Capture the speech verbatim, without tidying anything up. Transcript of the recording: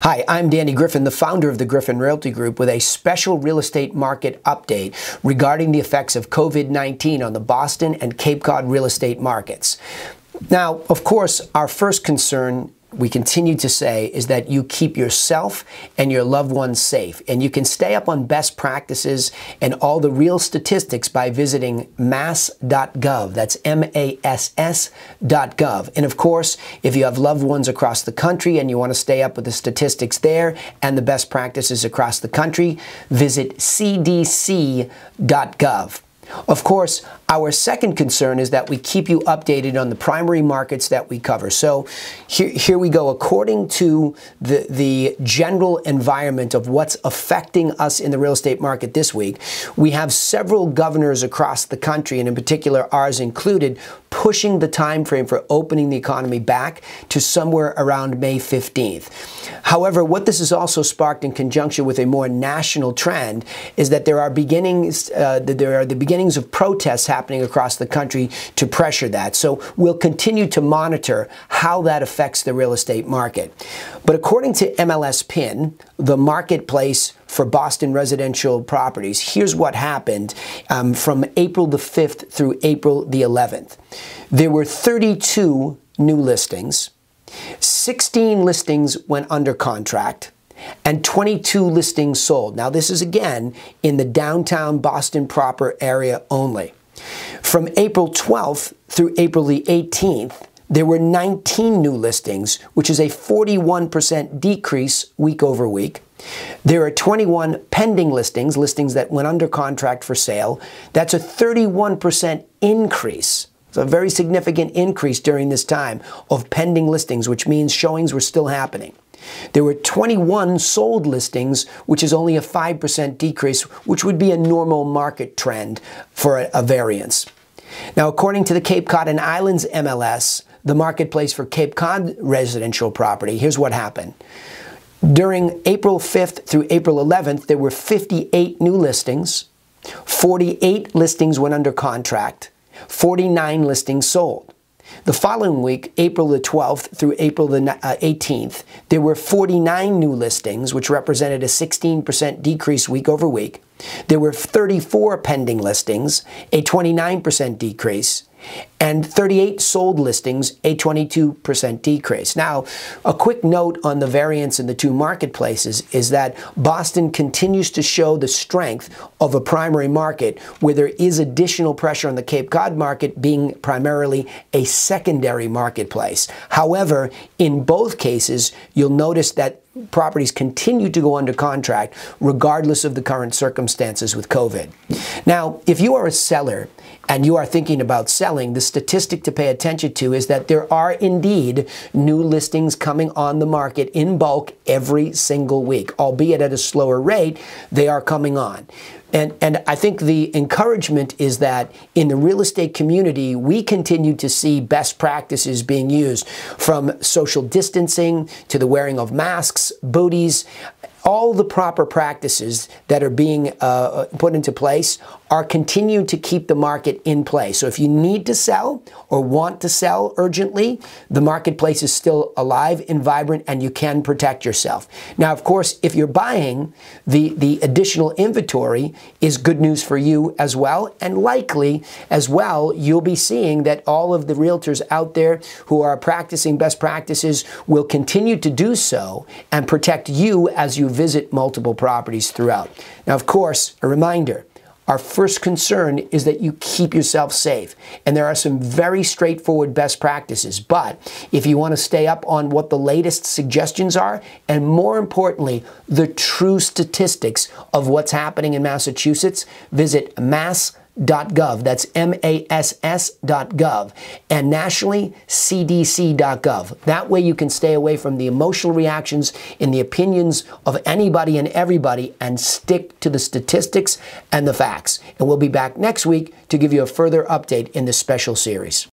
Hi, I'm Danny Griffin, the founder of the Griffin Realty Group, with a special real estate market update regarding the effects of COVID nineteen on the Boston and Cape Cod real estate markets. Now, of course, our first concern, we continue to say, is that you keep yourself and your loved ones safe. And you can stay up on best practices and all the real statistics by visiting Mass dot gov. That's M A S S dot gov. And of course, if you have loved ones across the country and you want to stay up with the statistics there and the best practices across the country, visit C D C dot gov. Of course, our second concern is that we keep you updated on the primary markets that we cover. So here, here we go. According to the, the general environment of what's affecting us in the real estate market this week, we have several governors across the country, and in particular ours included, pushing the time frame for opening the economy back to somewhere around May fifteenth. However, what this has also sparked in conjunction with a more national trend is that there are beginnings, uh, there are the beginnings of protests happening across the country to pressure that. So we'll continue to monitor how that affects the real estate market. But according to M L S P I N, the marketplace for Boston residential properties, here's what happened um, from April the fifth through April the eleventh. There were thirty-two new listings, sixteen listings went under contract, and twenty-two listings sold. Now, this is again in the downtown Boston proper area only. From April twelfth through April the eighteenth, there were nineteen new listings, which is a forty-one percent decrease week over week. There are twenty-one pending listings, listings that went under contract for sale. That's a thirty-one percent increase. It's a very significant increase during this time of pending listings, which means showings were still happening. There were twenty-one sold listings, which is only a five percent decrease, which would be a normal market trend for a, a variance. Now, according to the Cape Cod and Islands M L S, the marketplace for Cape Cod residential property, here's what happened. During April fifth through April eleventh, there were fifty-eight new listings, forty-eight listings went under contract, forty-nine listings sold. The following week, April the twelfth through April the eighteenth, there were forty-nine new listings, which represented a sixteen percent decrease week over week. There were thirty-four pending listings, a twenty-nine percent decrease, and thirty-eight sold listings, a twenty-two percent decrease. Now, a quick note on the variance in the two marketplaces is that Boston continues to show the strength of a primary market, where there is additional pressure on the Cape Cod market being primarily a secondary marketplace. However, in both cases, you'll notice that properties continue to go under contract regardless of the current circumstances with COVID. Now, if you are a seller and you are thinking about selling, the statistic to pay attention to is that there are indeed new listings coming on the market in bulk every single week, albeit at a slower rate, they are coming on. And, and I think the encouragement is that in the real estate community, we continue to see best practices being used, from social distancing to the wearing of masks, booties. All the proper practices that are being uh, put into place are continuing to keep the market in place. So if you need to sell or want to sell urgently, the marketplace is still alive and vibrant, and you can protect yourself. Now, of course, if you're buying, the, the additional inventory is good news for you as well, and likely as well, you'll be seeing that all of the realtors out there who are practicing best practices will continue to do so and protect you as you visit multiple properties throughout. Now, of course, a reminder, our first concern is that you keep yourself safe. And there are some very straightforward best practices. But if you want to stay up on what the latest suggestions are, and more importantly, the true statistics of what's happening in Massachusetts, visit Mass dot gov. That's M A S S dot gov. And nationally, C D C dot gov. That way you can stay away from the emotional reactions and the opinions of anybody and everybody, and stick to the statistics and the facts. And we'll be back next week to give you a further update in this special series.